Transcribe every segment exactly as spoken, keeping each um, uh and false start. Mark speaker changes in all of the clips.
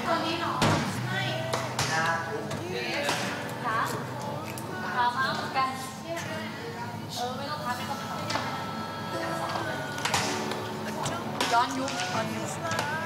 Speaker 1: ตอนนี้หรอไม่ขาขาม้าเหมือนกันเออไม่ต้องทำไม่ต้องทำย้อนยุคย้อนยุค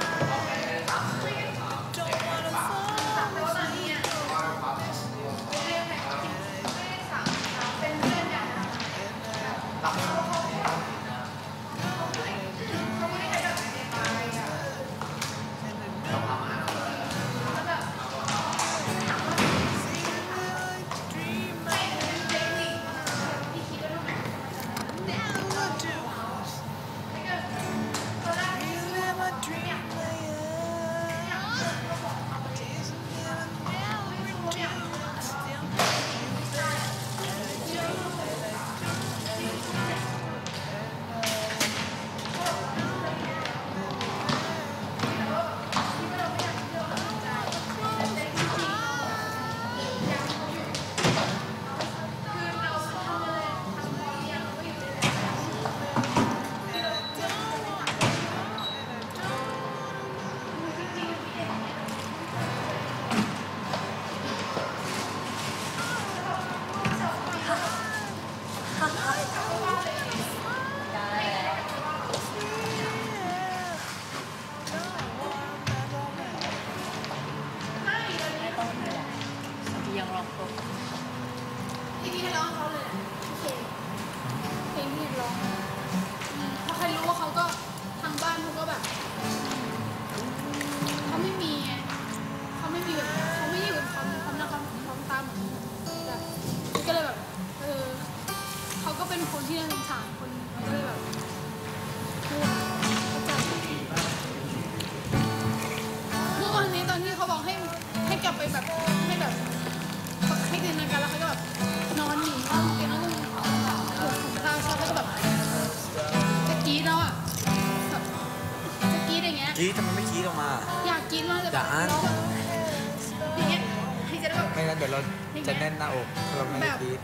Speaker 2: กี้ทำไมไม่กี้ออกมา
Speaker 1: อยากกินมากเลยแบบอย่างเงี้ยที่จะแบบ
Speaker 2: ไม่งั้นเดี๋ยวเราจะแน่นหน้าอกเราไม่ได้กี้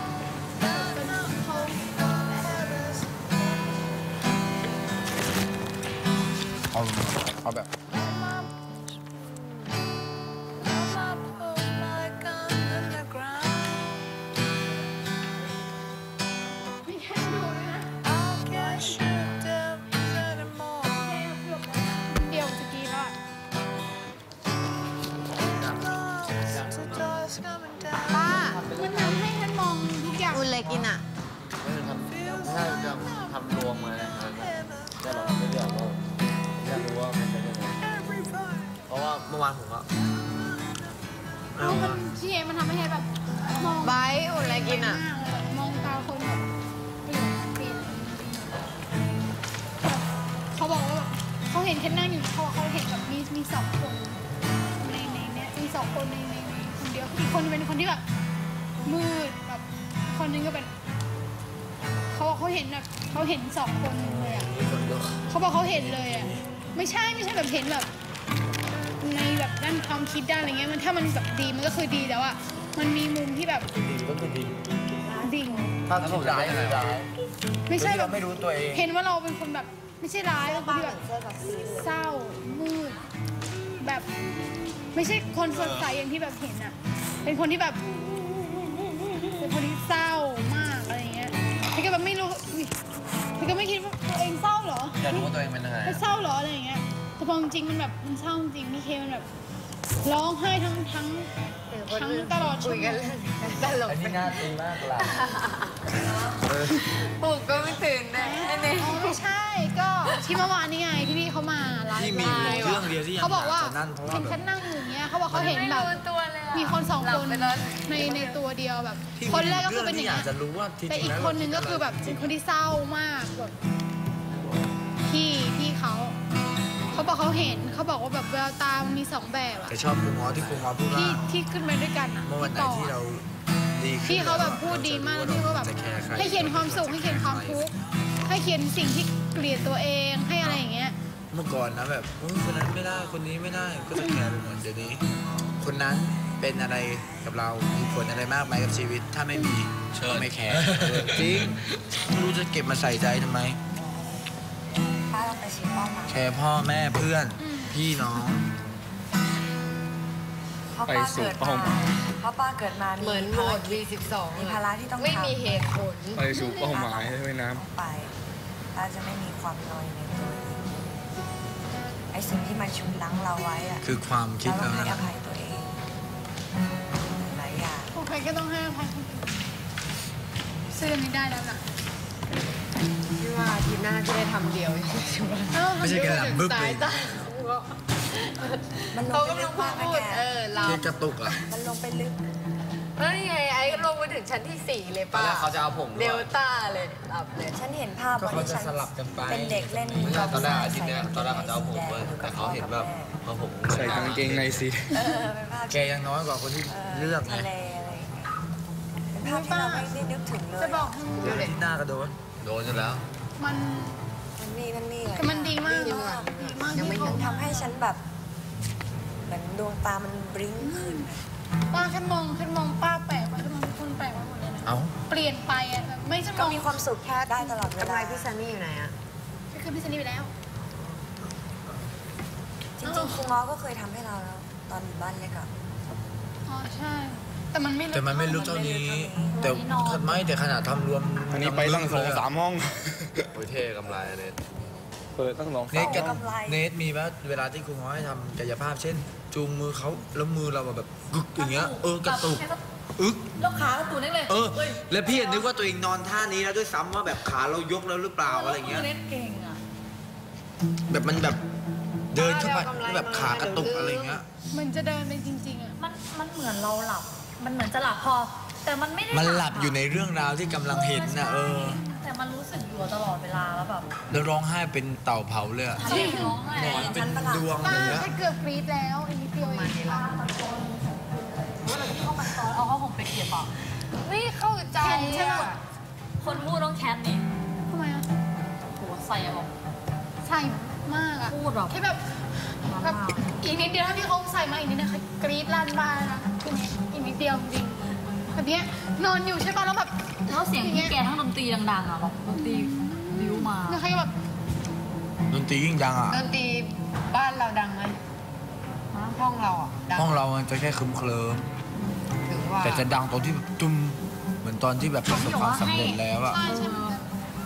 Speaker 2: เอาเอาแบบ
Speaker 3: กินอ่ะ
Speaker 2: ทำถ้าจะทำรวมมาจะลองไม่เลือกว่าอยากรู้ว่ามันเป็นยังไงเพราะว่าเมื่อวานผมอะ
Speaker 1: มันที่เอมันทำให้แบบมอง
Speaker 3: ใบอุ่นอะไรกินอ่ะ
Speaker 1: มองตาคนแบบเปลี่ยนเปลี่ยนเขาบอกว่าเขาเห็นแค่นั่งอยู่เขาเขาเห็นแบบมีมีสองคนในในเนี้ยมีสองคนในในคนเดียวอีกคนเป็นคนที่แบบมืดแบบคนนึงก็เป็นเขาเขาเห็นแบบเขาเห็นสองคนเลยอ่ะเขาบอกเขาเห็นเลยอ่ะไม่ใช่ไม่ใช่แบบเห็นแบบในแบบด้านความคิดด้านอะไรเงี้ยมันถ้ามันแบบดีมันก็คือดีแต่ว่ามันมีมุมที่แบบ
Speaker 2: ดีก็คือดี
Speaker 1: ดิ่ง
Speaker 2: ถ้าถูกร้ายคือร้าย
Speaker 1: ไม่ใช่แบบ
Speaker 2: ไม่รู้ตัวเอง
Speaker 1: เห็นว่าเราเป็นคนแบบไม่ใช่ร้ายเป็นคนที่แบบเศร้ามืดแบบไม่ใช่คนสดใสอย่างที่แบบเห็นอ่ะเป็นคนที่แบบเป็นคนที่เศร้ามากอะไรเงี้ยพี่ก็แบบไม่รู้พี่ก็ไม่คิดว่าตัวเองเศร้าเหรอ
Speaker 2: อยากรู้ว่าตัวเองเป็นยังไง
Speaker 1: เศร้าเหรออะไรเงี้ยแต่พอจริงมันแบบมันเศร้าจริงพี่เคมันแบบร้องไห้ทั้งทั้งทั้งตลอด
Speaker 3: คุยกันตลก
Speaker 2: อันนี้น่าตีมากล่ะ
Speaker 3: ปลุกก็ไม่ตื่นนะอันนี้
Speaker 1: ไม่ใช่ก็ที่เมื่อวานนี้ไงที่พี่เขามาไลฟ์
Speaker 2: ที่มีเรื่องเดียวที่
Speaker 1: เขาบอกว่าเห็นฉันนั่งอยู่เงี้ยเขาบอกเขาเห็นแบบมีคนสองคนในในตัวเดียวแบบคนแรกก็คือเป็นอย่างนี้แต่อีกคนนึงก็คือแบบเป็นคนที่เศร้ามากแบบพี่พี่เขาเขาบอกเขาเห็นเขาบอกว่าแบบแววตามันมีสองแบบอะ
Speaker 2: แต่ชอบครูง้อที่ครูง้อพูดว่า
Speaker 1: ที่ที่ขึ้นไปด้วยกันอะ
Speaker 2: เมื่อวันไหนที่เราดี
Speaker 1: พี่เขาแบบพูดดีมากแล้วพี่ก็แบบให้เขียนความสุขให้เขียนความทุกข์ให้เขียนสิ่งที่เกลียดตัวเองให้อะไรอย่างเงี้ย
Speaker 2: เมื่อก่อนนะแบบคนนั้นไม่ได้คนนี้ไม่ได้ก็จะแคร์ไปหมดเดี๋ยวนี้คนนั้นเป็นอะไรกับเรามีผลอะไรมากไหมกับชีวิตถ้าไม่มีก็ไม่แคร์จริงไม่รู้จะเก็บมาใส่ใจทำไมแคร์พ่อแม่เพื่อนพี่น้อง
Speaker 4: เพราะ
Speaker 5: ไป
Speaker 4: ป้า
Speaker 5: สู่
Speaker 4: เกิด
Speaker 5: เป้าห
Speaker 4: มา
Speaker 5: มาย
Speaker 4: เพราะป้าเกิดมา
Speaker 3: เหมือนโหมด วี สิบสอง
Speaker 4: มีภาระที่ต้องทำ
Speaker 3: ไม่มีเหตุผล
Speaker 5: ไปสู่เป้าหมายให้น้
Speaker 4: ต้องไปป้าจะไม่มีความน้อยในตัวเองไอ้สิ่งที่มันชุนลังเราไว้อะ
Speaker 2: คือความคิด
Speaker 4: เราต้
Speaker 2: แล้
Speaker 4: อ
Speaker 2: ว
Speaker 4: งให้อ
Speaker 2: นะ
Speaker 4: ภัยตัวเองหลายอย่าง
Speaker 1: โอเคก็ต้องให้อภัยคนอื่นซื้ออันนี้ได้แล้วล่ะ
Speaker 3: พี่ว่าอาทีหน้าจะได้ทำเดียวใช่ไหม
Speaker 1: เอ้า
Speaker 2: ไม่ใช่กระหล่ำบึ้บ
Speaker 3: สา
Speaker 2: เลย ย
Speaker 3: ตา
Speaker 4: มันล
Speaker 3: เขา
Speaker 4: งไป
Speaker 3: กำ
Speaker 4: ลึ
Speaker 3: ลัง
Speaker 4: กมากนะ
Speaker 3: พูด
Speaker 4: แก
Speaker 3: เออเรา
Speaker 2: เรียกกระตุกอ่ะ
Speaker 4: มันลงไปลึก
Speaker 3: แล้วนี่ไงไอ้ลงมาถึงชั้นที่สี่เลย
Speaker 6: ตอน
Speaker 3: ป่ะ
Speaker 6: แรกเขาจะเอาผม
Speaker 3: เด
Speaker 6: ด้วย
Speaker 3: ลต้าเลยหลับเลย
Speaker 4: ฉันเห็นภาพ
Speaker 2: ก็
Speaker 4: วัน
Speaker 2: เขา
Speaker 4: ที่
Speaker 2: จะ
Speaker 4: ฉัน
Speaker 2: สลับกันไป
Speaker 4: เป็นเด็กเล่น
Speaker 6: ไม่ใช่ตอนแรกอาทิตย์เนี้ยตอนแรกเขาจะเอาผมด้วยแต่เขาเห็นแบบพอผม
Speaker 5: ำใส่กางเกงในสี
Speaker 4: เออเป็นภาพ
Speaker 2: แกยังน้อยกว่าคนที่เลือกไง
Speaker 4: ทะเลอะไรอย่างเงี้ยเป็นภาพที่เราไม่ได้นึกถึงเลย
Speaker 1: จะบอกให้
Speaker 2: เรื่องที่หน้ากระโดน
Speaker 6: โดนอยู่แล้ว
Speaker 1: มัน
Speaker 4: มันนี่มันนี่
Speaker 1: แต่มันดีมาก
Speaker 4: ดี
Speaker 1: เลย
Speaker 4: มาก
Speaker 1: ดีมาก
Speaker 3: ยังไม่
Speaker 1: ที่
Speaker 4: มัน
Speaker 1: เขา
Speaker 4: ทำให้ฉันแบบเหมือนดวงตามันบริ้งขึ้นอะ
Speaker 1: ป้าแค่มองแค่มองป้าแปลกไปแค่มองทุกคนแปลกไปหมดเลยนะ
Speaker 2: เอ้า
Speaker 1: เปลี่ยนไปอ่ะแบบไม่ใช่ม
Speaker 4: ก็
Speaker 1: อง
Speaker 4: มีความสุขแค่ได้ตลอดเว
Speaker 3: ทำไม
Speaker 4: ลา
Speaker 3: พี่ซันนี่อยู่ไหนอะ
Speaker 1: ก็คือพี่ซันนี่ไปแล้ว
Speaker 4: จริงๆครูง้อก็เคยทำให้เราแล้ว ตอนอยู่บ้านเล็กอะ
Speaker 1: อ๋อใช่ แต่มันไม่ลึก
Speaker 2: แต่มันไม่ลึกเท่านี้ แต่ไม่แต่ขนาดทำรวม
Speaker 5: อันนี้ไปตั้งสองสามห้อง
Speaker 6: โอ้ยเท่กำไรเลย
Speaker 5: เปิดตั้งสอง
Speaker 2: เน
Speaker 5: สา
Speaker 2: ท
Speaker 5: ม
Speaker 2: กัน
Speaker 5: ห้อง
Speaker 2: เนทมีไหมเวลาที่ครูง้อให้ทำกายภาพ เช่น จูงมือเขาแล้วมือเราแบบกึกอย่างเงี้ยเออกระตุกอึก
Speaker 7: แล้วขากระตุนได้เลย
Speaker 2: เออ แล้วพี่นึกว่าตัวเองนอนท่านี้แล้วด้วยซ้ำว่าแบบขาเรายกแล้วหรือเปล่าอะไรเงี้ย
Speaker 7: เล่นเก่งอ่ะ
Speaker 2: แบบมันแบบเดินเข้าไปแล้วแบบขากระตุกอะไรเงี้ย
Speaker 1: เหมือนจะเดินไปจริงๆอ่ะ
Speaker 7: มันมันเหมือนเราหลับ มันเหมือนจะหลับพอ แต่มันไม่ได้
Speaker 2: มันหลับอยู่ในเรื่องราวที่กำลังเห็นน่ะเออ
Speaker 7: แต่มันรู้สึกอยู่ตลอดเวลาแล้วแบบ
Speaker 2: แล้วร้องไห้เป็นเต่าเผาเลยอะ
Speaker 7: ทำให้ร้องไห้
Speaker 2: นอนเป็นดวง
Speaker 1: ป้า
Speaker 2: เลยนะ
Speaker 1: แค่เกือบกรี๊ดแล้วอีกนิดเดียวเอง
Speaker 7: เข้ามาตอนเอาเขาผมไปเก็บอ่ะ
Speaker 3: ไม่เข้าใจ
Speaker 1: แข็งใช่ปะ
Speaker 7: คนพูดต้องแคทนี่
Speaker 1: ทำไมอ่ะ
Speaker 7: โหใส่แบบ
Speaker 1: ใส่มากอ่ะ
Speaker 7: พูดแบบ
Speaker 1: แค่แบบแบบอีกนิดเดียวถ้าพี่เขาใส่มาอีกนิดนึงคือกรี๊ดลั่นบ้านนะทีนี้อีกนิดเดียวจริงแบบเนี้ยนอนอยู่ใช่ป่ะแล้วแบบ
Speaker 7: แล้วเสียงพี่แกทั้งดนตรีดังๆอ่ะแบบดนตรีบิวมา
Speaker 1: แล้วใครก็แบบ
Speaker 2: ดนตรียิ่งดังอ่ะ
Speaker 3: ดนตรีบ้านเราดังไหมห้องเราอ่ะดัง
Speaker 2: ห้องเรามันจะแค่คึมเคลิม
Speaker 3: ถึงว่า
Speaker 2: แต่จะดังตอนที่แบบตุ้มเหมือนตอนที่แบบประสบความสำเร็จแล้วอะ
Speaker 1: ใช่ใช่เหมือนกัน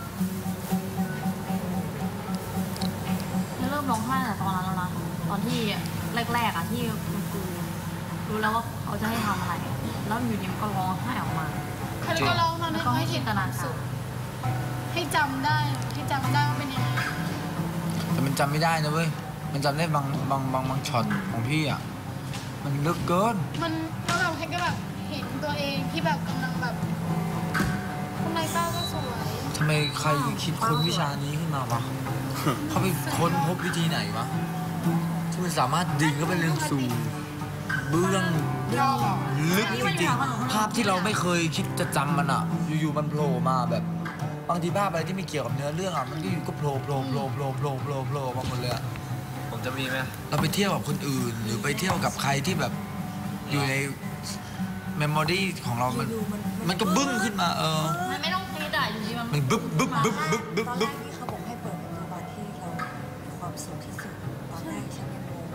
Speaker 7: แล้วเริ่มร้องไห้ตั้งแต่ตอนนั้นแล้วนะ ตอนที่แรกๆอ่ะที่คุณครูรู้แล้วว่าเขาจะให้ทำอะไร แล้วอยู่ดีมันก็ร้องไห้ออกมา
Speaker 1: เขาก็ร้องตอนนั้นเขาให้เห็น
Speaker 7: จินตนา
Speaker 1: สุ
Speaker 7: กา
Speaker 1: ด
Speaker 7: ร
Speaker 1: ให้จำได้ให้จำได้ว่าเป็นยังไง
Speaker 2: แต่มันจำไม่ได้นะเว้ย มันจำได้บางบางบางบางช็อตของพี่อะมันลึกเกิน
Speaker 1: มันแล้วแบบให้ก็แบบเห็นตัวเองที่แบบกำลังแบบทำไมป้าก็สวย
Speaker 2: ทำไมใครคิดค้นวิชานี้ขึ้นมาวะ เขาไปค้นพบวิธีไหนวะ ที่มันสามารถดึงเข้าไปเรื่องสู่เบื้องลึกจริงๆ ภาพที่เราไม่เคยคิดจะจำมันอะอยู่ๆมันโผล่มาแบบ บางทีภาพอะไรที่ไม่เกี่ยวกับเนื้อเรื่องอะมันก็อยู่ก็โผล่โผล่โผล่โผล่โผล่โผล่โผล่มาหมดเลยอะ
Speaker 6: ผมจะมีไหม
Speaker 2: เราไปเที่ยวกับคนอื่น หรือไปเที่ยวกับใครที่แบบอยู่ในเมมโมรีของเรา มันมันก็บึ้งขึ้นมาเออ
Speaker 7: มันไม่ต้องกรีดอ่ะอยู่ดีมัน
Speaker 2: มันบึ๊บบึ๊บบึ๊บบึ๊บบึ๊บ
Speaker 4: ตอนแร
Speaker 2: บึ๊บ
Speaker 4: กที่เขาบอกให้เปิดประตูวันที่เรามีความสุขที่สุด ตอนแรกฉันยังงง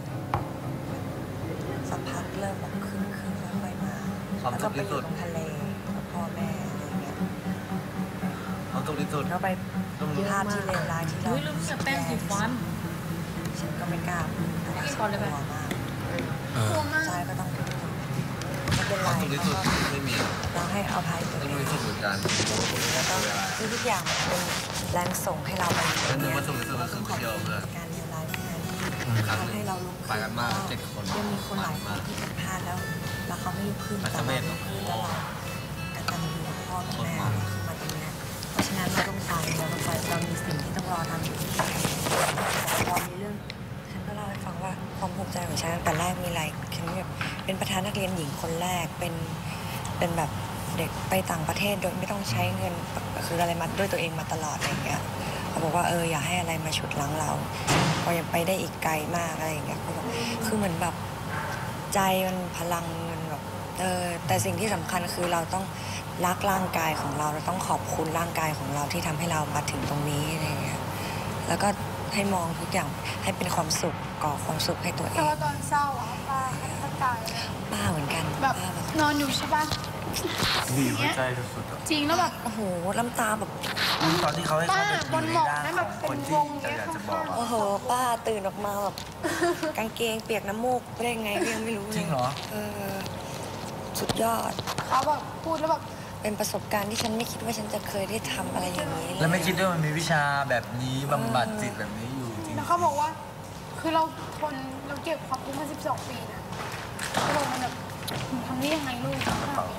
Speaker 4: สักพักเริ่มแบบขึ้นขึ้นค่อยๆมา
Speaker 6: ความ
Speaker 4: แล้ว
Speaker 6: สุ
Speaker 4: ก็
Speaker 6: ข
Speaker 4: ไป
Speaker 6: ที่
Speaker 4: อ
Speaker 6: สุ
Speaker 4: ยู่
Speaker 6: ด
Speaker 4: ตรงทะเลกับพ่อแม่อะไรอย่างเงี้ย
Speaker 6: ความสุขที่สุด
Speaker 4: แล้วไป
Speaker 6: ต้อง
Speaker 4: ภาพที่เลวร้ายที่เรา
Speaker 7: เฮ้ยลืมจะแป้งสีฟัน
Speaker 4: ฉันก็ไม่กล้าพูดแต่ว่าฉันกลัวมาก
Speaker 2: เออก
Speaker 1: ลัวมาก
Speaker 4: ใจก็ต้องพูดไม่เป็น
Speaker 6: ค
Speaker 4: ไร
Speaker 6: วามสุขที่สุด
Speaker 4: เราก็
Speaker 6: ไม่มี
Speaker 4: เราให้อภัยตัว
Speaker 6: ต้อง
Speaker 4: เอง
Speaker 6: มีสุขเหมือนกัน
Speaker 4: แล้วก็คือทุกอย่างมันเป็นแรงส่งให้เราไป
Speaker 6: แล้วนึกว่าสุขที่สุดก็คือไปเที่ยวเพื่อน
Speaker 4: การเลวร้ายที่นั้นทำให้เราลุกขึ้น
Speaker 6: ไปกันมากเจ็ดคน
Speaker 4: ยังมีคนหลายคนที่ผิดพลาดแล้ว แล้วเขาไม่ลุกขึ้น
Speaker 6: ไป
Speaker 4: แต่
Speaker 6: เสม็
Speaker 4: เรา
Speaker 6: ด
Speaker 4: ลุกขึ้นแล้วเรากตัญญูกับพ่อกับแม่เราคือมาตรงเนี้ยเพราะฉะนั้นเราต้องไปเราต้องไปเรามีสิ่งที่ต้องรอทำอยู่พอมีเรื่องฉันก็เล่าให้ฟังว่าความภูมิใจของฉันตั้งแต่แรกมีอะไรฉันแบบเป็นประธานนักเรียนหญิงคนแรกเป็นเป็นแบบเด็กไปต่างประเทศโดยไม่ต้องใช้เงินคืออะไรมาด้วยตัวเองมาตลอดอะไรอย่างเงี้ยเขาบอกว่าเอออย่าให้อะไรมาฉุดลั้งเราเรายังไปได้อีกไกลมากอะไรอย่างเงี้ยคือแบบคือเหมือนแบบใจมันพลังมันแบบเออแต่สิ่งที่สำคัญคือเราต้องรักร่างกายของเราเราต้องขอบคุณร่างกายของเราที่ทำให้เรามาถึงตรงนี้อะไรอย่างเงี้ยแล้วก็ให้มองทุกอย่างให้เป็นความสุขก่อความสุขให้ตัวเอ
Speaker 1: แต่
Speaker 4: ง
Speaker 1: ว่าตอนเศร้าอ่ะป้าก็ตายเลย
Speaker 4: ป้าเหมือนกัน
Speaker 1: แบบ
Speaker 4: ป้าแบบ
Speaker 1: นอนอยู่ใช่ป่ะ
Speaker 2: บีบหัวใจสุดๆอะ
Speaker 1: จริงแล้วแบบ
Speaker 4: โอ้โหน้ำตาแบบ
Speaker 2: ตอนที่เขาให้
Speaker 1: ป้า
Speaker 2: เขาไป
Speaker 1: บ
Speaker 2: อยู่
Speaker 1: น
Speaker 2: ใน
Speaker 1: หมอก
Speaker 2: ร่าง
Speaker 1: นั้น
Speaker 2: ข
Speaker 1: แบ
Speaker 2: อบ ง
Speaker 1: เป็
Speaker 2: คน น
Speaker 1: ว
Speaker 2: ที่
Speaker 1: ง
Speaker 2: จะ
Speaker 1: เนี้ย
Speaker 2: อยากจะบ
Speaker 1: ข้า
Speaker 2: อก
Speaker 1: ง
Speaker 2: อะ
Speaker 4: โอ้โหป้าตื่นออกมาแบบกางเกงเปียกน้ำมูกได้ไงก็ยังไม่รู้เลย
Speaker 2: จริงเหรอ
Speaker 4: เออสุดยอด
Speaker 1: ๆเขาแบบพูดแล้วแบบ
Speaker 4: เป็นประสบการณ์ที่ฉันไม่คิดว่าฉันจะเคยได้ทำอะไรอย่างนี้เลย
Speaker 2: แล้วไม่คิดด้วยมันมีวิชาแบบนี้บำบัดจิตแบบนี้อยู่จริง
Speaker 1: แล้วเขาบอกว่า คือเราทนเราเก็บความทุกข์มาสิบสองปีนะเขาบอกมันแบบหนูทำได้ยังไงลูก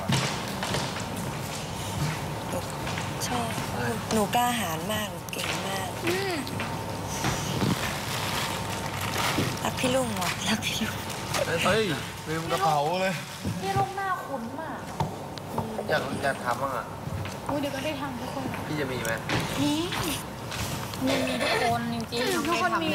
Speaker 4: ชอบหนูกล้าหาญมากหนูเก่งมาก
Speaker 1: อืม
Speaker 4: รักพี่ลุงเหรอรักพี่ลุง
Speaker 5: เฮ้ยลืมกระเป๋าเลย
Speaker 7: พี่ลูกหน้าคุ้นมาก
Speaker 6: อยากอยากทำบ้างอ่ะ
Speaker 1: โอ้ยเดี๋ยวก็ได้ทำทุกคน
Speaker 6: พี่จะมีไหม
Speaker 1: นี่
Speaker 7: มีมีทุกคนจริง
Speaker 1: ทุกคนมี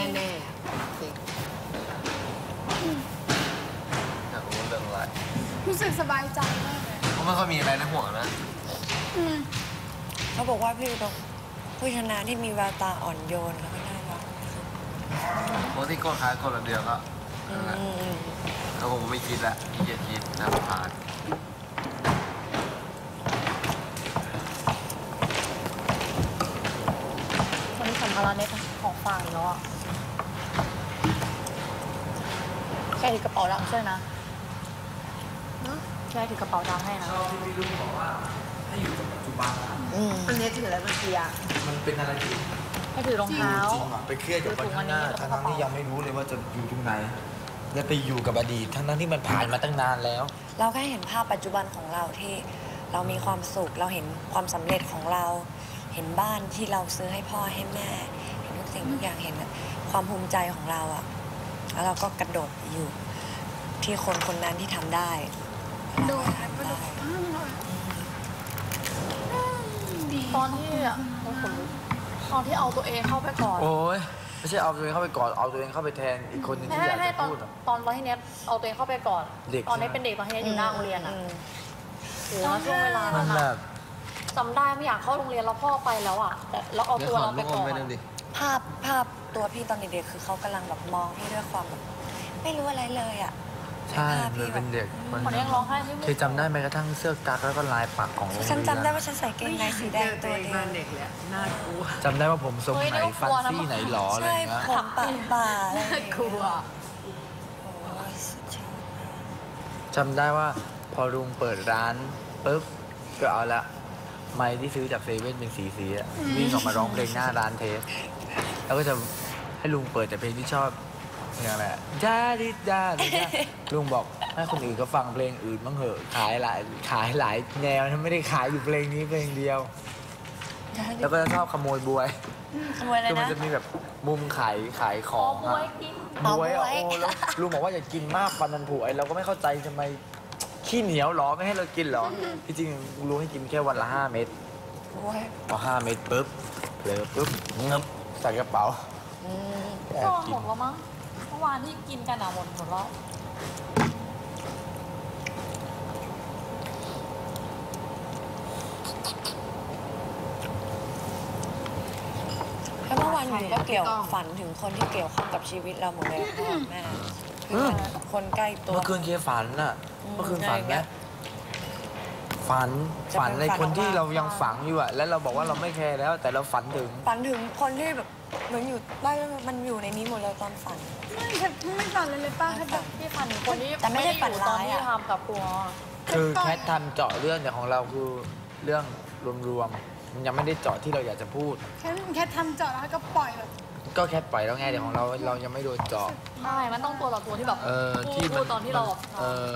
Speaker 6: อยากรู้เรื่องอะไร
Speaker 1: รู้สึกสบายใจมากเลย
Speaker 6: เพราะไม่ค่อยมีอะไรในห่วงนะ
Speaker 1: อืม
Speaker 4: เขาบอกว่าพี่เป็นผู้ชนะที่มีแววตาอ่อนโยนแล้วก็น่ารัก
Speaker 6: ปกติก็คล้ายคนละเดียวก็
Speaker 4: อื
Speaker 6: นั่นแหละ
Speaker 4: ม
Speaker 6: แล้วผมไม่คิดละขี้เกียจคิดนะผ่าน
Speaker 7: ๆคนที่สัมภาระเน็ตของฝากอีกแล้วอ่ะแค่ถือกระเป๋าดังช่วยนะแค่ถือกระเป๋าดังให้นะ
Speaker 2: ที่ลุงบอกว่าให้อยู่กับปัจจุบันอะ
Speaker 4: อืม
Speaker 3: อันนี้ถืออะไรเมื่อกี้อ่ะ
Speaker 2: มันเป็นอะไรที่
Speaker 7: ให้ถือรองเท้า
Speaker 2: จริงอะไปเครียดกับวันข้างหน้าทั้งๆที่ยังไม่รู้เลยว่าจะอยู่ตรงไหน และไปอยู่กับอดีตทั้งๆที่มันผ่านมาตั้งนานแล้ว
Speaker 4: เราแค่เห็นภาพปัจจุบันของเราที่เรามีความสุข เราเห็นความสำเร็จของเรา เห็นบ้านที่เราซื้อให้พ่อให้แม่ เห็นทุกสิ่งทุกอย่างเห็นความภูมิใจของเราอะแล้วเราก็กระโดดอยู่ที่คนคนนั้นที่ทำได้
Speaker 1: โด
Speaker 4: เรา
Speaker 1: น
Speaker 4: ก็
Speaker 1: ก็
Speaker 4: ทำ
Speaker 1: โด
Speaker 4: ได้
Speaker 1: นอืมดี
Speaker 7: ตอนที่อ่ะโอ้โหตอนที่เอาตัวเองเข้าไปก่อน
Speaker 2: โอ้ยไม่ใช่เอาตัวเองเข้าไปก่อนเอาตัวเองเข้าไปแทนอีกคนหนึง
Speaker 7: ให้
Speaker 2: ที่อยาก
Speaker 7: ให้
Speaker 2: จะ
Speaker 7: ตอน
Speaker 2: พูดอะ
Speaker 7: ตอนตอนที่เน็ตเอาตัวเองเข้าไปก่อน
Speaker 2: เด็ก
Speaker 7: ตอนนี้
Speaker 2: ใช่ไหม
Speaker 7: เป็นเด็กตอนที่เน็ตอยู่หน้าโรงเรียนอ่ะ
Speaker 4: ม
Speaker 7: โอ้โหแล้วช่วงเวลา
Speaker 2: มั
Speaker 7: นั้น น
Speaker 2: แบ
Speaker 7: อะ
Speaker 2: บ
Speaker 7: จำได้ไม่อยากเข้าโรงเรียนแล้วพ่อไปแล้วอ่ะแต่เราเอา
Speaker 6: เดี๋ยว
Speaker 7: ตัว
Speaker 6: ขอ
Speaker 7: เราไป
Speaker 6: ลูกอ
Speaker 7: ก่
Speaker 6: ม
Speaker 7: อน
Speaker 6: ไปหนึ่งดิ
Speaker 4: ภาพภาพตัวพี่ตอนเด็กๆคือเขากำลังแบบมองพี่ด้วยความแบบไม่รู้อะไรเลยอะ
Speaker 2: ใช่
Speaker 4: ภาพ
Speaker 2: มัน
Speaker 4: พี่แบ
Speaker 2: เป็
Speaker 4: บ
Speaker 2: นเด็กมัน
Speaker 7: คนยังร้องไห้ที่
Speaker 2: เคยจำได้ไหมกระทั่งเสื้อกั๊กแล้วก็ลายปักของโรงเรียน
Speaker 4: ฉันจำได้ว่าฉันใส่เกงในสีแดงตัวเดียว
Speaker 3: เด็กเลยน่ากลัว
Speaker 2: จำได้ว่าผมทรงไหนฟันซี่ไหนหรออะไรอ
Speaker 4: ใช่
Speaker 2: ย่างเงี้ย
Speaker 4: ผมป่าป่าอะไรอย่างเงี้ย
Speaker 3: กลัว
Speaker 4: โอ้ยสุดยอดมาก
Speaker 2: จำได้ว่าพอลุงเปิดร้านปุ๊บก็เอาละไมค์ที่ซื้อจากเซเว่นเป็นสีสีอะวิ่งออกมาร้องเพลงหน้าร้านเทปแล้วก็จะให้ลุงเปิดแต่เพลงที่ชอบอย่างไรดาดิดาดิดาลุงบอกให้คนอื่นก็ฟังเพลงอื่นบ้างเหอะขายหลายขายหลายแนวนะไม่ได้ขายอยู่เพลงนี้เพลงเดียว แล้วก็จะชอบขโมยบวย
Speaker 4: ขโมยอะไร
Speaker 2: คือมัน
Speaker 4: นะ
Speaker 2: จะมีแบบมุมขายขายข
Speaker 7: ขอ
Speaker 2: อง
Speaker 7: บ
Speaker 2: อะ
Speaker 7: วยกิน
Speaker 2: บวยอะ
Speaker 4: อ๋อบวย
Speaker 2: โอ้แล้วลุงบอกว่าอย่ากินมากฟันมันผุไอเราก็ไม่เข้าใจทำไมขี้เหนียวหรอไม่ให้เรากินหรอที่จริงลุงให้กินแค่วันละห้าเม็ด
Speaker 4: โอ้ย
Speaker 2: พอห้าเม็ดปุ๊บเผลอปุ๊บเงบใส่กระเป๋า
Speaker 4: อืม
Speaker 2: แอ
Speaker 7: ก็
Speaker 2: บ
Speaker 7: ห
Speaker 2: กิ
Speaker 7: ม
Speaker 2: น
Speaker 7: ดแล้วมั้งเมื่อวานที่กินกันอ่ะหมดหมดแล้ว
Speaker 4: แล้วเมื่อวานหนูก็เกี่ยวฝันถึงคนที่เกี่ยวข้องกับชีวิตเราหมดเลยพ่อแม่คือคนใกล้ตัว
Speaker 2: เมื่อคืนเคฝันน่ะ
Speaker 4: อืม
Speaker 2: เมื่อคืนฝัน
Speaker 4: ไง
Speaker 2: ไหม
Speaker 4: เนี่ย
Speaker 2: ฝัน
Speaker 4: จะเป็น
Speaker 2: ฝันใน
Speaker 4: ฝัน
Speaker 2: คนที่
Speaker 4: ออกมา
Speaker 2: เรายังฝังอยู่อะแล้วเราบอกว่าเราไม่แคร์แล้ว แต่เราฝันถึง
Speaker 4: ฝันถึงคนที่แบบเหมือนอยู่ได้มันอยู่ในนี้หมดเลยตอนฝัน
Speaker 1: ไม่แค่ไม่ฝันเลยเลยป้าแค่แบบ
Speaker 7: พี่ฟันคนที่
Speaker 4: แต่ไม่ได้ฝัน
Speaker 7: อยู่ตอน
Speaker 4: ร้าย
Speaker 7: ที่
Speaker 4: อะ
Speaker 7: ทำกับครูอ๋อ
Speaker 2: คือแคททำเจาะเรื่องแต่ของเราคือเรื่องรวมๆมันยังไม่ได้เจาะที่เราอยากจะพูด
Speaker 1: แค่แค่ทำเจาะแล้วก็ปล่อยแบบ
Speaker 2: ก็แค่ปล่อยแล้วไงแต่ของเราเรายังไม่โดนเจาะ
Speaker 7: ใช่มันต้องตัวต่อตัวที่แบบ
Speaker 2: เออ
Speaker 7: พู
Speaker 2: ที่
Speaker 7: ด
Speaker 2: มั
Speaker 7: พูดตอนที่เราแบบ
Speaker 2: เออ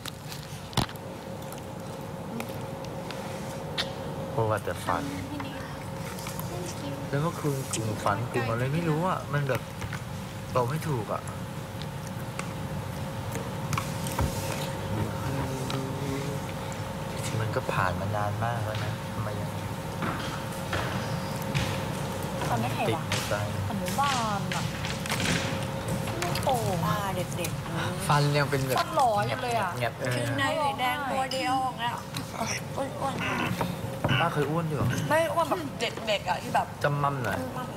Speaker 2: โอ้ว่าแต่ฝัน
Speaker 1: พี่นี่
Speaker 2: แล้วก็คือกลุ่มฝันกลุ่มอะไรไม่รู้อ่ะมันแบบบอกไม่ถูกอ่ะมันก็ผ่านมานานมากแล้วนะทำไมยัง
Speaker 7: ตอนนี้ไหน
Speaker 2: ติด
Speaker 7: วะ
Speaker 2: ในใจ
Speaker 7: อนุบาลอ่ะไม่โต
Speaker 4: ป้าเด็กๆอืม
Speaker 2: ฟันยังเป็นแบบ
Speaker 7: ฟันหล่ออยู่เลยอะ
Speaker 2: แงบๆเออ
Speaker 4: คือในแดงตัวเดียวอ่ะอ้วน
Speaker 2: ป้าเคยอ้วนอยู่เหรอ
Speaker 4: ๆไม่อ้วนแบบเด็กๆอ่ะที่แบบ
Speaker 2: จำมั่มหน่อย
Speaker 7: ร้อน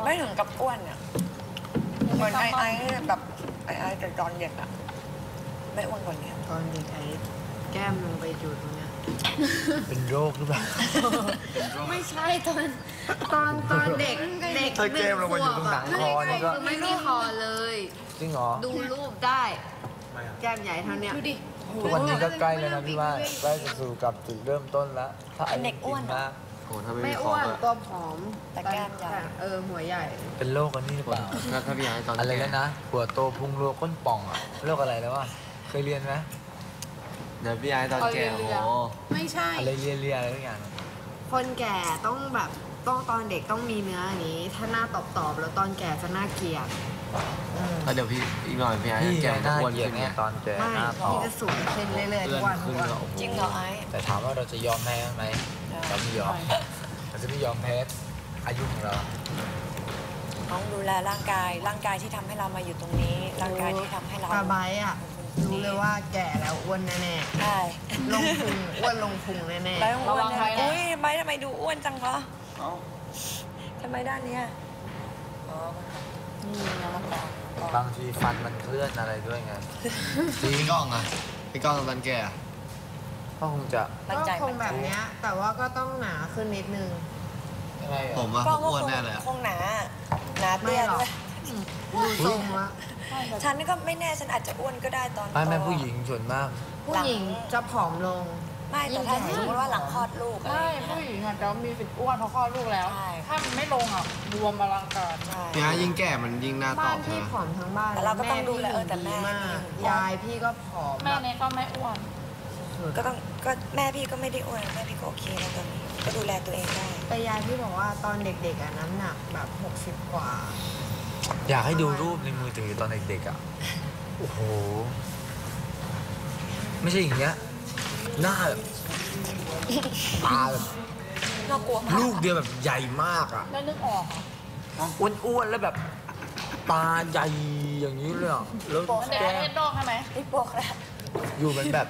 Speaker 4: ไม่ถึงกับอ้วนอ่ะเหมือนไอ้ไอ้แบบไอ้ไอ้แต่ตอนเด็กอ่ะไม่อ้วนกว่านี้
Speaker 3: ตอนเด็กไอ้แก้มลงไปจุดตรงเนี้ย
Speaker 2: เป็นโรคหรือเปล่า
Speaker 3: ไม่ใช่ตอนตอนตอนเด็กเด็ก
Speaker 2: ถ้าแก้มลงมาอยู่ตรงหนังคอนี่ก็
Speaker 3: คือไม่มีคอเลย
Speaker 2: จริงเหรอ
Speaker 3: ดูรูปได้ แก้มใหญ่เท่าเนี้ย
Speaker 1: ดูดิ
Speaker 2: ทุกวันนี้ก็ใกล้แล้วนะพี่ว่าใกล้จะสู่กับจุดเริ่มต้นแล้วถ้าอายุ
Speaker 4: เด็กอ้วน
Speaker 2: จริงมาก
Speaker 6: โอ้ถ้าไม่
Speaker 3: ไม่
Speaker 6: มีค
Speaker 3: อ้
Speaker 6: อ
Speaker 3: วน
Speaker 6: ก็
Speaker 3: ตัวผอม
Speaker 4: แต่แก้มใหญ่
Speaker 3: เออหัวใหญ่
Speaker 2: เป็นโรคอันนี้หรือเปล่า
Speaker 6: ถ้าถ้าพี่ไอ้ตอน
Speaker 2: อะไร
Speaker 6: แก่
Speaker 2: นะนะหัวโตพุงรัวก้นป่องอะโรคอะไรแล้ววะเคยเรียนไหม
Speaker 6: เดี๋ยวพี่ไอ้ตอนแก่โอ้โห
Speaker 1: ไม่ใช่
Speaker 2: อะไรเรียนเรียนอะไรทุกอย่าง
Speaker 3: คนแก่ต้องแบบต้องตอนเด็กต้องมีเนื้ออย่างนี้ ถ้าหน้าตอบๆแล้วตอนแก่จะน่าเกลียด
Speaker 6: แล้วเดี๋ยวพี่อีกหน่อยพี่ไอ้
Speaker 2: พี่
Speaker 6: แก่
Speaker 2: ห
Speaker 6: จะ
Speaker 2: น้า
Speaker 6: อ้วน
Speaker 2: เกลียด
Speaker 6: ขึ้น
Speaker 2: เนี่
Speaker 6: เนี่ย ย
Speaker 2: ตอนแก่
Speaker 3: ไม่
Speaker 2: หน้าผอ
Speaker 3: พี่
Speaker 2: ม
Speaker 3: จะสูงขึ้นเรื่อยๆทุกวัน
Speaker 6: ขึ้
Speaker 3: ทุ
Speaker 6: น
Speaker 3: กวัน
Speaker 6: แล้วโอ้โห
Speaker 4: จริงเหรอไอ้
Speaker 2: แต่ถามว่าเราจะยอมแพ้ไหมเราไม่ยอมเราจะไม่ยอมแพ้อายุของเรา
Speaker 4: ต้องดูแลร่างกายร่างกายที่ทำให้เรามาอยู่ตรงนี้ ร่างกายที่ทำให้เรา
Speaker 3: ตาไบร์ทอ่ะรู้เลยว่าแก่แล้วอ้วนแน่
Speaker 4: ใช่
Speaker 3: ๆลงพุงอ้วนลงพุงแน่
Speaker 4: ไบร์ทอ้วนนะอุ้ยไบร์ททำไมดูอ้วนจังคะทำไมด้านเนี้ยอ๋อนี่นะมันต่าง
Speaker 2: บางทีฟันมันเคลื่อนอะไรด้วยไง
Speaker 6: พี่ก้องอ่ะพี่ก้องตอนแก่อะ
Speaker 2: ก็คงจะ
Speaker 3: ๆ
Speaker 4: ตั้ง
Speaker 3: ก็
Speaker 4: ใจ
Speaker 3: คงแบบเนี้ย แต่ว่าก็ต้องหนาขึ้นนิดนึง
Speaker 2: อะไร
Speaker 6: ผมอะ
Speaker 4: ก็
Speaker 6: ผมอ้วนแน่เลยอะ
Speaker 4: คงหนาหนา
Speaker 3: ไม่
Speaker 4: เตี้ย
Speaker 3: หรอก
Speaker 4: ด้วย
Speaker 3: ดูทรงละ
Speaker 4: ฉันก็ไม่แน่ฉันอาจจะอ้วนก็ได้ตอน
Speaker 2: ไม่แม่
Speaker 4: โต
Speaker 2: ผู้หญิงส่วนมาก
Speaker 3: ผู้หญิงจะผอมลง
Speaker 4: ไม่แต่ถ้าสมมติว่าหลังคลอดลูกอะไร
Speaker 7: ไม่ผู้หญิงอ่ะจะมีสิทธิ์อ้วนเพราะคลอดลูกแล้ว
Speaker 4: ใช่
Speaker 7: ถ้ามันไม่ลงอ่ะบวมอลังการ
Speaker 4: ใช่
Speaker 6: พี่ไอ้ยิ่งแก่มันยิ่งหน้าต
Speaker 3: บ้า
Speaker 6: อน บใช่
Speaker 3: พี่
Speaker 6: ไหม
Speaker 3: ผอมทั้งบ้าน
Speaker 4: แต่เราก็ต้องดูแล
Speaker 3: พี่
Speaker 4: เออแต่แม่
Speaker 3: ดีมาก
Speaker 4: พี่
Speaker 3: ยายพี่ก็ผอม
Speaker 7: แม่
Speaker 3: แบบ
Speaker 7: เนก็ไม่อ้วน
Speaker 4: ก็ต้องก็แม่พี่ก็ไม่ได้อ้วนแม่พี่ก็โอเคแล้วตอนนี้ก็ดูแลตัวเองได้
Speaker 3: แต่ยายพี่บอกว่าตอนเด็กๆอ่ะน้ำหนักแบบหกสิบกว่า
Speaker 2: อยากให้ดูรูปในมือถือตอนเด็กๆอ่ะ โอ้โห ไม่ใช่อย่างเงี้ย หน้าแบบตาแบบ
Speaker 4: น่ากลัวมาก
Speaker 2: ลูกเดียวแบบใหญ่มากอ่ะ
Speaker 7: แล้วนึกออกอ่ะ
Speaker 2: อ้วนๆแล้วแบบ ตาใหญ่อย่างนี้เลยอ่ะ แล้ว
Speaker 7: มันเด็ก
Speaker 2: แก้
Speaker 7: เท
Speaker 2: ม
Speaker 7: ศนอกใช่ไหม
Speaker 4: ไอ้ปวกแหละ
Speaker 2: อยู่เหมือนแบบ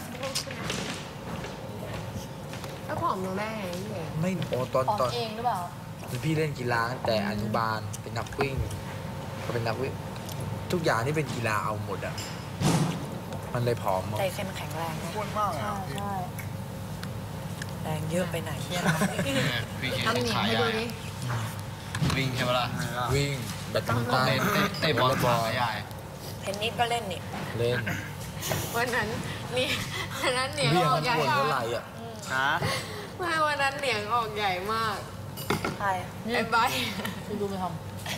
Speaker 3: แล้วผอมลงได้ไงพี่เอก
Speaker 2: ไม่โอ้ตอน
Speaker 7: ออก
Speaker 2: ตอน
Speaker 7: เองหรือเปล่า
Speaker 2: พี่เล่นกีฬาตั้งแต่อนุบาลเป็นนักวิ่งก็เป็นนักวิ่ง ทุกอย่างที่เป็นกีฬาเอาหมดอ่ะ มันเลยผอมหมด
Speaker 4: ใจเส้นแข็งแรงนะ
Speaker 7: ใช่ใช่
Speaker 4: แรงเยอะไปไหนเชี่ย
Speaker 6: พี่เขีย
Speaker 3: ทำเหนียงให้ดูดิ
Speaker 6: วิ่งใช่ปะล่ะ
Speaker 2: วิ่งแบดมินตัน
Speaker 6: เตะเตะเตะบอลขาใหญ่
Speaker 4: เทนนิสก็เล่นนี่
Speaker 2: เล่น
Speaker 3: วันนั้นนี่วันนั้นเหนียง
Speaker 2: เบี้ย
Speaker 3: ออก
Speaker 2: มัน
Speaker 3: ใหญ่
Speaker 2: ปวดเท่าไหร่อ่ะ
Speaker 3: ไม่วันนั้นเหนียงออกใหญ่มาก
Speaker 4: ใช่
Speaker 3: ไอ้ใบ
Speaker 7: คุณดูไปท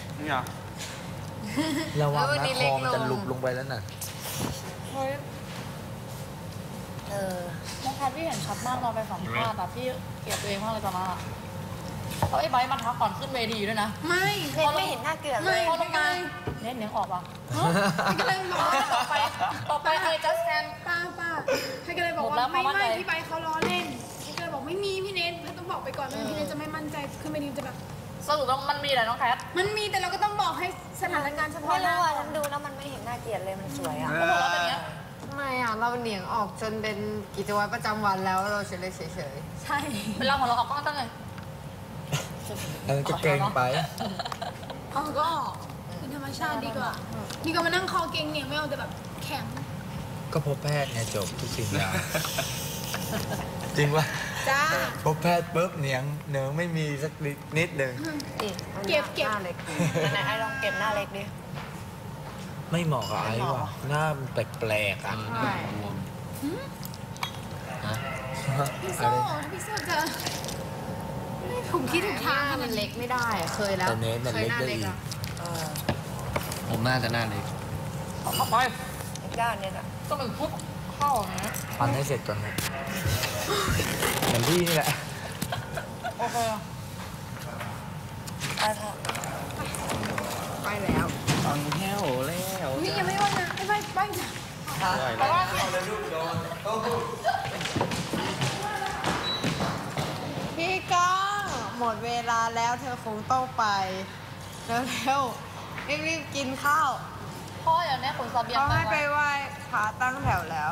Speaker 2: ระวัง
Speaker 3: แล้ววัน
Speaker 2: นะ
Speaker 3: นี้
Speaker 2: ค
Speaker 3: เล็ก
Speaker 2: อมันจะ
Speaker 3: ลง
Speaker 2: หลุบลงไปแล้วน่ะ
Speaker 7: ำเฮ้ย
Speaker 4: เออ
Speaker 7: น้องแพทพี่เห็นชัดมากตอนไปสัมภาษณ์อ่ะพี่เกลียดตัวเองมากเลยตอนนั้นอ่ะเพราะไอ้ไบร์ทมันทักก่อนขึ้นเวทีด้วยนะ
Speaker 1: ไม่
Speaker 4: เห็นไม่เห็นหน้าเกลือเล
Speaker 1: ไม่
Speaker 4: ย
Speaker 7: พอลงมาเน้นเนียงออกป่ะ
Speaker 1: ก็เลยบอกว่า
Speaker 7: ต่อไปต่อไปไอ้จัสแทน
Speaker 1: ป้าป้าให้ก็เลยบอก
Speaker 7: หมดแล้
Speaker 1: ว่าว ไม่
Speaker 7: ความมั่นใจ
Speaker 1: ไม่พี่ใบเขาล้อเล่นให้ก็เลยบอกไม่มีพี่เนทต้องบอกไปก่อนไม่งั้นพี่เนทจะไม่มั่นใจขึ้นไปดีจะแบบ
Speaker 7: สรุปแล้วมันมีอะไรน้องแพท
Speaker 1: มันมีแต่เราก็ต้องบอกให้สถานการณ์เฉพาะ
Speaker 4: ไม่
Speaker 1: หน้า
Speaker 4: รู้อ่ะฉันดูแล้วมันไม่เห็นหน้าเกลียดเลยมันสวยอ่ะ
Speaker 7: เขาบอกว่าเป็นอย่างเงี้ย
Speaker 3: ทำไมอ่ะเราเหนียงออกจนเป็นกิจวัตรประจำวันแล้วเราเฉยๆเฉย
Speaker 1: ใช่
Speaker 7: เวลาของเราออกกล้องตั้งไง
Speaker 2: อันนั้นก็เกรงไป
Speaker 1: เอาก็เป็นธรรมชาติดีกว่านี่ก็มานั่งคอเก่งเนี่ยไม่เอาแต่แบบแข็ง
Speaker 2: ก็พบแพทย์ไงจบทุกสิ่งอย่าง จริงปะ
Speaker 1: จ้า
Speaker 2: พบแพทย์ปุ๊บเหนียงเหนืองไม่มีสักนิดนิดหนึ่ง
Speaker 3: ๆนี่อัน
Speaker 1: เก็
Speaker 3: นี้
Speaker 1: บเก็บ
Speaker 3: หน้าเล็กดี
Speaker 4: ไหนไอ้ลองเก็บหน้าเล็กดิ
Speaker 2: ไม่เหมาะกับไอ้ว่ะหน้ามันแปลกๆอ่ะ
Speaker 3: ใช่
Speaker 6: บวม
Speaker 1: พี่โซ่ถ้าพี่โซ่จะไม่ถูกที่ถูกทาง
Speaker 3: หน้า
Speaker 1: ข
Speaker 3: มั
Speaker 1: นาด
Speaker 3: น
Speaker 1: นี้
Speaker 3: เล็กไม่ได้อะเคยแล้ว
Speaker 2: แต่เน้นมัน
Speaker 3: เคย
Speaker 2: เล็ก
Speaker 3: หน้า
Speaker 2: ได้
Speaker 3: เล็ก
Speaker 2: อีก
Speaker 3: อ่ะ
Speaker 4: เออ
Speaker 6: ผมน่าจะหน้าเล็ก
Speaker 7: เอาเข้าไป
Speaker 4: ไอ้ด้านเนี่ยอ่ะ
Speaker 7: ก็เป็นพุกเข้าอย่างเงี้ย
Speaker 2: ฟันให้เสร็จก่อนนะเหมือนพี่นี่แหละ
Speaker 7: โอเค
Speaker 4: ไปเถอะ
Speaker 3: ไปแล้ว
Speaker 6: ฟังแห้วแล้ว
Speaker 1: อุ๊ยยังไม่ว่านะไม่ไม่ไม่นะ
Speaker 7: เพราะว่า
Speaker 3: พี่ก้องหมดเวลาแล้วเธอคงต้องไปเร็วๆรีบๆกินข้าว
Speaker 7: พ่ออย่างเนี้ยขนเสบียง
Speaker 3: เขา
Speaker 7: ไป
Speaker 3: ให้ไป
Speaker 7: ไว้
Speaker 3: ไหว้พระตั้งแถวแล้ว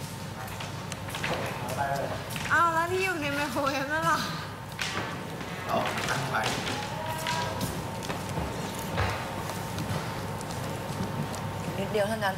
Speaker 3: อ้าวแล้วที่อยู่ในไมโครเวฟนั่นล่ะ
Speaker 2: อ๋อตั้งไป
Speaker 4: เดียวเท่านั้น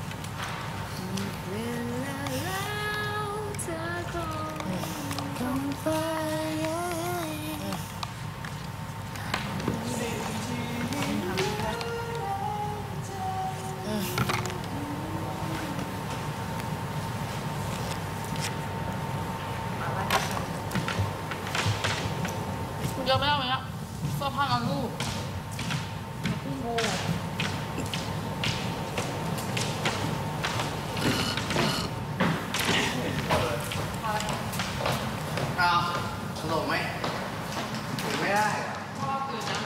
Speaker 7: เยอะไม่ได้ไหมอะเสื้อผ้าเอาลูกโอ้
Speaker 2: อ้าวสนุกไหมถึงไม่ได้
Speaker 7: พ่อตื่นนะ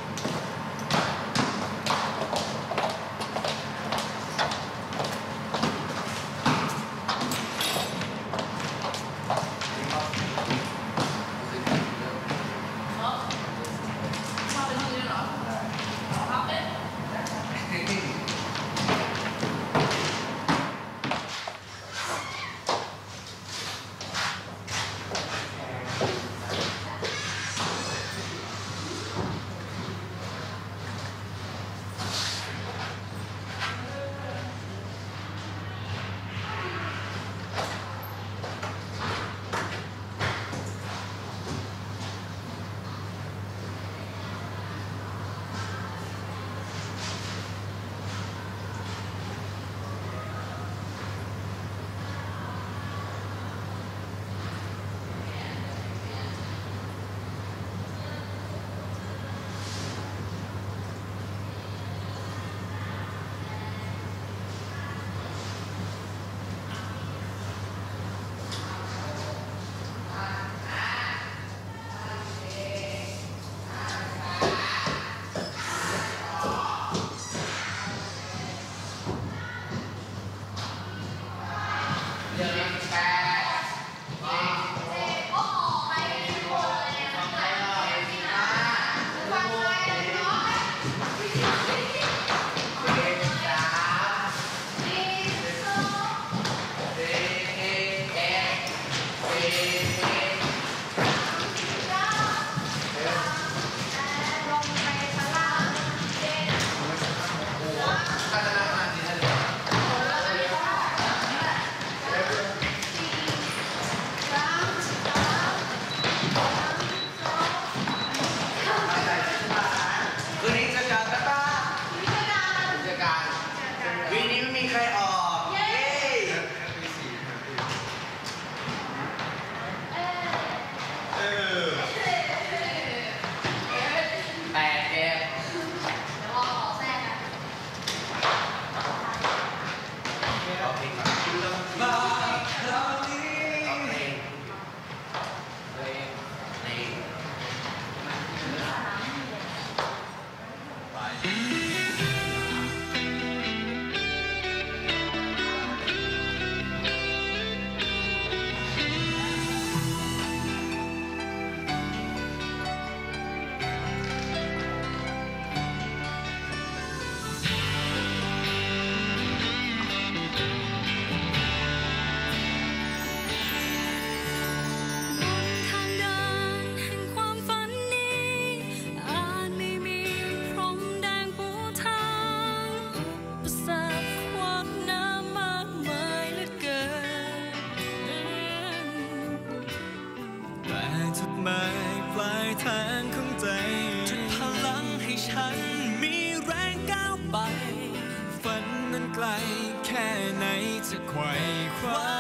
Speaker 8: ไกลแค่ไหนจะไขว่คว้า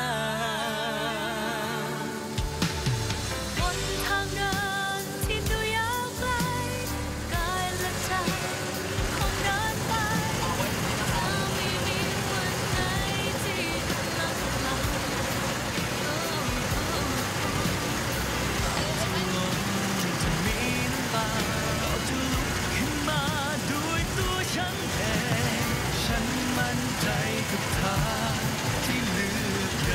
Speaker 9: บนทางเดินที่ดูยาวไกลกายและใจคงเดินไปจะไม่มีวันไหนที่กำลังหลับ
Speaker 8: จะลงจะมีน้ำตาเราจะลุกขึ้นมาด้วยตัวฉันเองฉันมั่นใจกับทางที่เลือก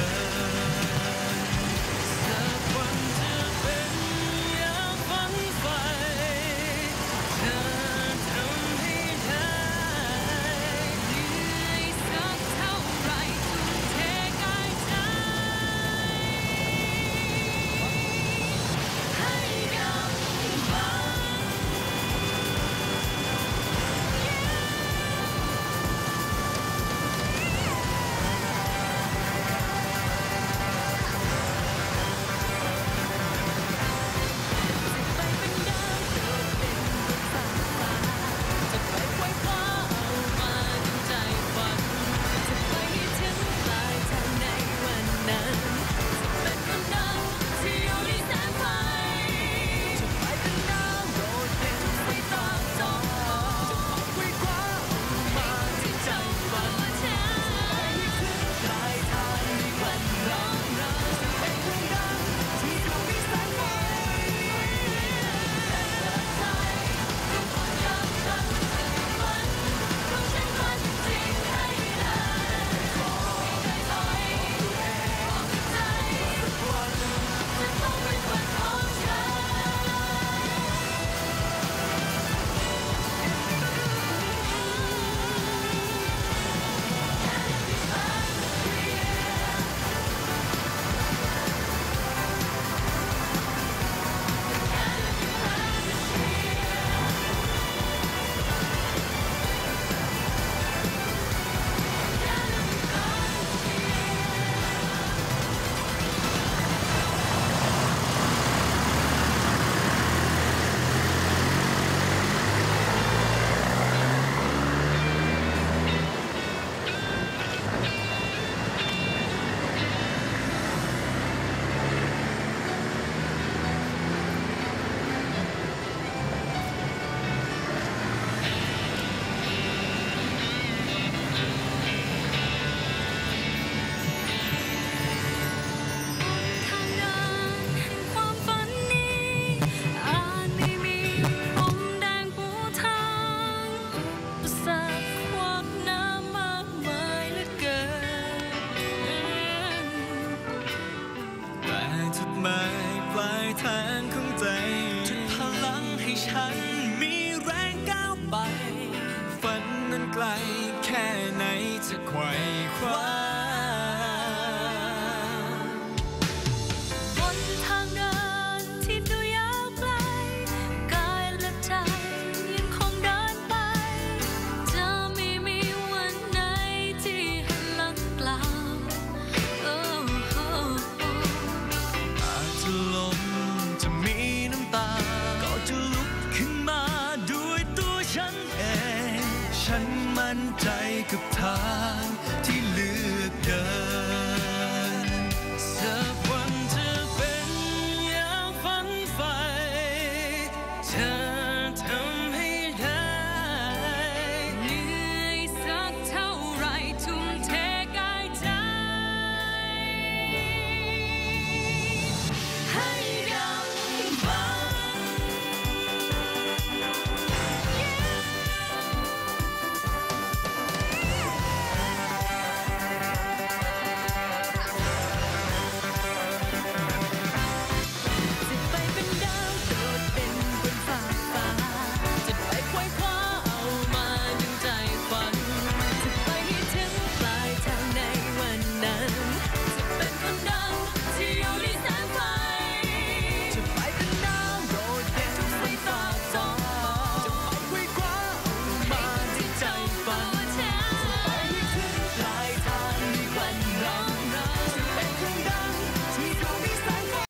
Speaker 8: ลแค่ไหนจะไขว่คว้า
Speaker 9: บนทางเดินที่ดูยาวไกลกายและใจยังคงเดินไปจะไม่มีวันไหนที่หันหลังเปล่าโอ้โอ้
Speaker 8: อาจจะล้มจะมีน้ำตาก็จะลุกขึ้นมาด้วยตัวฉันเองฉันมั่นใจกับทางที่